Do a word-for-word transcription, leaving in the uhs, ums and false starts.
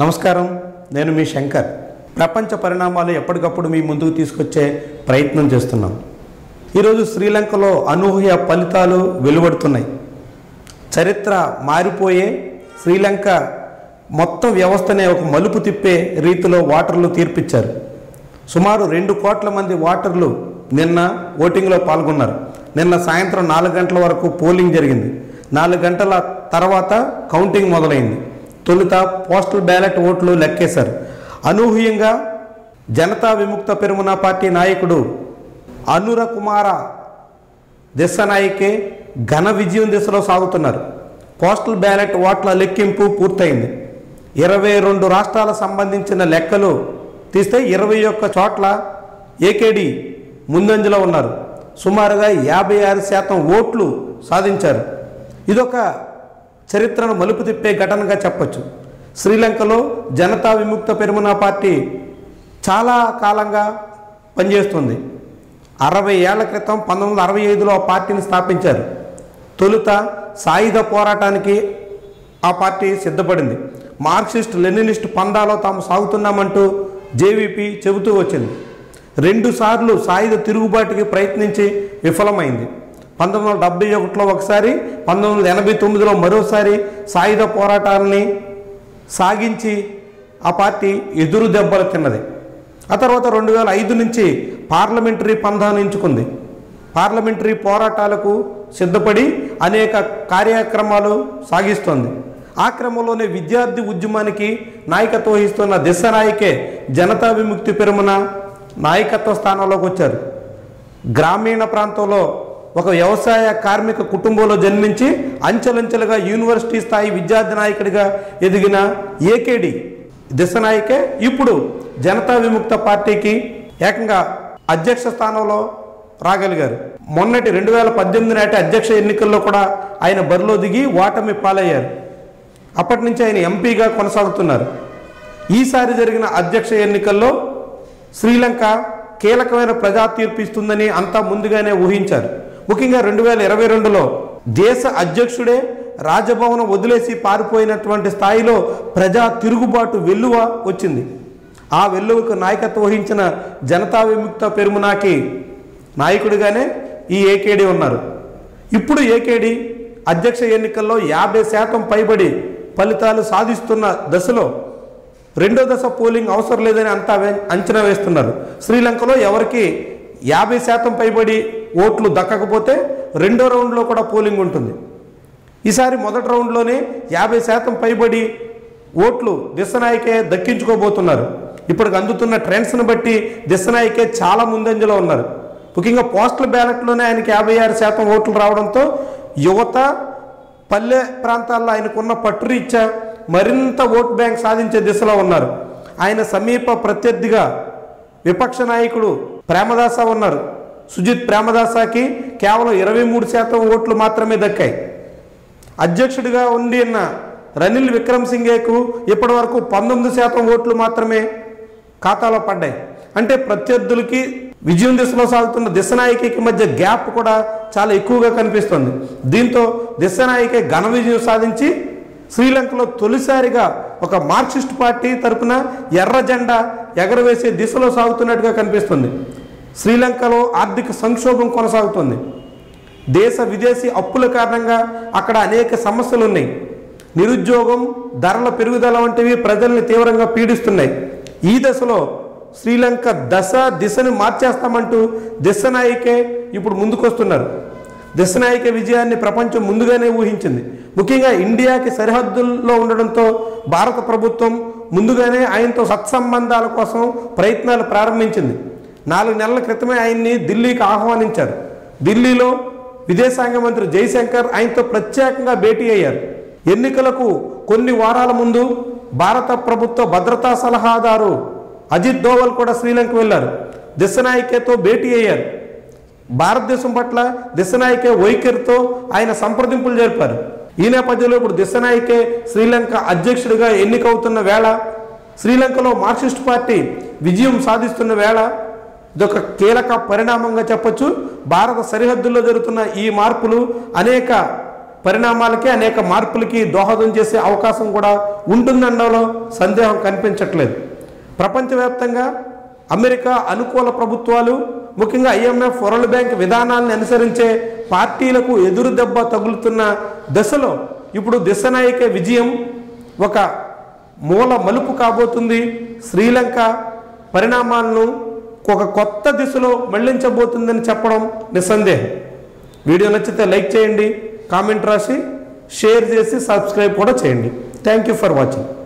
నమస్కారం, నేను మీ శంకర్. ప్రపంచ పరిణామాలు ఎప్పటికప్పుడు మీ ముందుకు తీసుకొచ్చే ప్రయత్నం చేస్తున్నాం. ఈరోజు శ్రీలంకలో అనూహ్య ఫలితాలు వెలువడుతున్నాయి. చరిత్ర మారిపోయే శ్రీలంక మొత్తం వ్యవస్థనే ఒక మలుపు తిప్పే రీతిలో ఓటర్లు తీర్పిచ్చారు. సుమారు రెండు కోట్ల మంది ఓటర్లు నిన్న ఓటింగ్లో పాల్గొన్నారు. నిన్న సాయంత్రం నాలుగు గంటల వరకు పోలింగ్ జరిగింది. నాలుగు గంటల తర్వాత కౌంటింగ్ మొదలైంది. తొలుత పోస్టల్ బ్యాలెట్ ఓట్లు లెక్కేశారు. అనూహ్యంగా జనతా విముక్త పెరమున పార్టీ నాయకుడు అనుర కుమార దిశనాయకే ఘన విజయం దిశలో సాగుతున్నారు. పోస్టల్ బ్యాలెట్ ఓట్ల లెక్కింపు పూర్తయింది. ఇరవై రెండు రాష్ట్రాలకు సంబంధించిన లెక్కలు తీస్తే ఇరవై ఒక్క చోట్ల ఏకేడి ముందంజలో ఉన్నారు. సుమారుగా యాభై ఆరు శాతం ఓట్లు సాధించారు. ఇదొక చరిత్రను మలుపు తిప్పే ఘటనగా చెప్పచ్చు. శ్రీలంకలో జనతా విముక్త పెరమున పార్టీ చాలా కాలంగా పనిచేస్తుంది. అరవై ఏళ్ల క్రితం పంతొమ్మిది వందల అరవై ఐదులో ఆ పార్టీని స్థాపించారు. తొలుత సాయుధ పోరాటానికి ఆ పార్టీ సిద్ధపడింది. మార్క్సిస్ట్ లెనినిస్ట్ పందాలో తాము సాగుతున్నామంటూ జేవీపీ చెబుతూ వచ్చింది. రెండుసార్లు సాయుధ తిరుగుబాటుకి ప్రయత్నించి విఫలమైంది. పంతొమ్మిది వందల డెబ్బై ఒకటిలో ఒకసారి, పంతొమ్మిది వందల ఎనభై తొమ్మిదిలో మరోసారి సాయుధ పోరాటాలని సాగించి ఆ పార్టీ ఎదురు దెబ్బలు తిన్నది. ఆ తర్వాత రెండు వేల ఐదు నుంచి పార్లమెంటరీ పంధాను ఎంచుకుంది. పార్లమెంటరీ పోరాటాలకు సిద్ధపడి అనేక కార్యక్రమాలు సాగిస్తోంది. ఆ క్రమంలోనే విద్యార్థి ఉద్యమానికి నాయకత్వం వహిస్తున్న దిశనాయకే జనతా విముక్తి పెరమున నాయకత్వ స్థానంలోకి వచ్చారు. గ్రామీణ ప్రాంతంలో ఒక వ్యవసాయ కార్మిక కుటుంబంలో జన్మించి అంచెలంచెలుగా యూనివర్సిటీ స్థాయి విద్యార్థి నాయకుడిగా ఎదిగిన ఏకేడి దిశనాయకే ఇప్పుడు జనతా విముక్త పార్టీకి ఏకంగా అధ్యక్ష స్థానంలో రాగలిగారు. మొన్నటి రెండు వేల పద్దెనిమిది నాటి అధ్యక్ష ఎన్నికల్లో కూడా ఆయన బరిలో దిగి ఓటమి పాలయ్యారు. అప్పటి నుంచి ఆయన ఎంపీగా కొనసాగుతున్నారు. ఈసారి జరిగిన అధ్యక్ష ఎన్నికల్లో శ్రీలంక కీలకమైన ప్రజా తీర్పు ఇస్తుందని అంతా ముందుగానే ఊహించారు. ముఖ్యంగా రెండు వేల ఇరవై రెండులో దేశ అధ్యక్షుడే రాజభవనం వదిలేసి పారిపోయినటువంటి స్థాయిలో ప్రజా తిరుగుబాటు వెల్లువ వచ్చింది. ఆ వెల్లువకు నాయకత్వం వహించిన జనతా విముక్త పెరమునకి నాయకుడిగానే ఈ ఏకేడి ఉన్నారు. ఇప్పుడు ఏకేడి అధ్యక్ష ఎన్నికల్లో యాభై శాతం పైబడి ఫలితాలు సాధిస్తున్న దశలో రెండో దశ పోలింగ్ అవసరం లేదని అంతా అంచనా వేస్తున్నారు. శ్రీలంకలో ఎవరికి యాభై శాతం పైబడి ఓట్లు దక్కకపోతే రెండో రౌండ్లో కూడా పోలింగ్ ఉంటుంది. ఈసారి మొదటి రౌండ్లోనే యాభై శాతం పైబడి ఓట్లు దిశనాయకే దక్కించుకోబోతున్నారు. ఇప్పటికి అందుతున్న ట్రెండ్స్ని బట్టి దిశనాయకే చాలా ముందంజలో ఉన్నారు. ముఖ్యంగా పోస్టల్ బ్యాలెట్లోనే ఆయనకి యాభై ఆరు శాతం ఓట్లు రావడంతో యువత, పల్లె ప్రాంతాల్లో ఆయనకున్న పట్టురీత్యా మరింత ఓట్ బ్యాంక్ సాధించే దిశలో ఉన్నారు. ఆయన సమీప ప్రత్యర్థిగా విపక్ష నాయకుడు ప్రేమదాస ఉన్నారు. సుజిత్ ప్రేమదాసకి కేవలం ఇరవై మూడు శాతం ఓట్లు మాత్రమే దక్కాయి. అధ్యక్షుడిగా ఉండిన రనిల్ విక్రమసింఘేకు ఇప్పటి వరకు పంతొమ్మిది శాతం ఓట్లు మాత్రమే ఖాతాలో పడ్డాయి. అంటే ప్రత్యర్థులకి విజయం దిశలో సాగుతున్న దిశనాయకి మధ్య గ్యాప్ కూడా చాలా ఎక్కువగా కనిపిస్తుంది. దీంతో దిశనాయకే ఘన విజయం సాధించి శ్రీలంకలో తొలిసారిగా ఒక మార్క్సిస్ట్ పార్టీ తరపున ఎర్ర జెండా ఎగరవేసే దిశలో సాగుతున్నట్టుగా కనిపిస్తుంది. శ్రీలంకలో ఆర్థిక సంక్షోభం కొనసాగుతుంది. దేశ విదేశీ అప్పుల కారణంగా అక్కడ అనేక సమస్యలు ఉన్నాయి. నిరుద్యోగం, ధరల పెరుగుదల వంటివి ప్రజల్ని తీవ్రంగా పీడిస్తున్నాయి. ఈ దశలో శ్రీలంక దశ దిశను మార్చేస్తామంటూ దిశనాయకే ఇప్పుడు ముందుకొస్తున్నారు. దిశనాయక విజయాన్ని ప్రపంచం ముందుగానే ఊహించింది. ముఖ్యంగా ఇండియాకి సరిహద్దుల్లో ఉండడంతో భారత ప్రభుత్వం ముందుగానే ఆయనతో సత్సంబంధాల కోసం ప్రయత్నాలు ప్రారంభించింది. నాలుగు నెలల క్రితమే ఆయన్ని ఢిల్లీకి ఆహ్వానించారు. ఢిల్లీలో విదేశాంగ మంత్రి జైశంకర్ ఆయనతో ప్రత్యేకంగా భేటీ అయ్యారు. ఎన్నికలకు కొన్ని వారాల ముందు భారత ప్రభుత్వ భద్రతా సలహాదారు అజిత్ దోవల్ కూడా శ్రీలంక వెళ్లారు. దిశనాయకేతో భేటీ అయ్యారు. భారతదేశం పట్ల దిశనాయకే వైఖరితో ఆయన సంప్రదింపులు జరిపారు. ఈ నేపథ్యంలో ఇప్పుడు దిశనాయకే శ్రీలంక అధ్యక్షుడిగా ఎన్నికవుతున్న వేళ, శ్రీలంకలో మార్క్సిస్ట్ పార్టీ విజయం సాధిస్తున్న వేళ ఇదొక కీలక పరిణామంగా చెప్పొచ్చు. భారత సరిహద్దుల్లో జరుగుతున్న ఈ మార్పులు అనేక పరిణామాలకి అనేక మార్పులకి దోహదం చేసే అవకాశం కూడా ఉంటుందనడంలో సందేహం కనిపించట్లేదు. ప్రపంచవ్యాప్తంగా అమెరికా అనుకూల ప్రభుత్వాలు, ముఖ్యంగా ఐఎంఎఫ్, వరల్డ్ బ్యాంక్ విధానాలను అనుసరించే పార్టీలకు ఎదురు దెబ్బ తగులుతున్న దశలో ఇప్పుడు దిశనాయకే విజయం ఒక మూల మలుపు కాబోతుంది. శ్రీలంక పరిణామాలను ఒక కొత్త దిశలో మళ్లించబోతుందని చెప్పడం నిస్సందేహం. వీడియో నచ్చితే లైక్ చేయండి, కామెంట్ రాసి షేర్ చేసి సబ్స్క్రైబ్ కూడా చేయండి. Thank you for watching.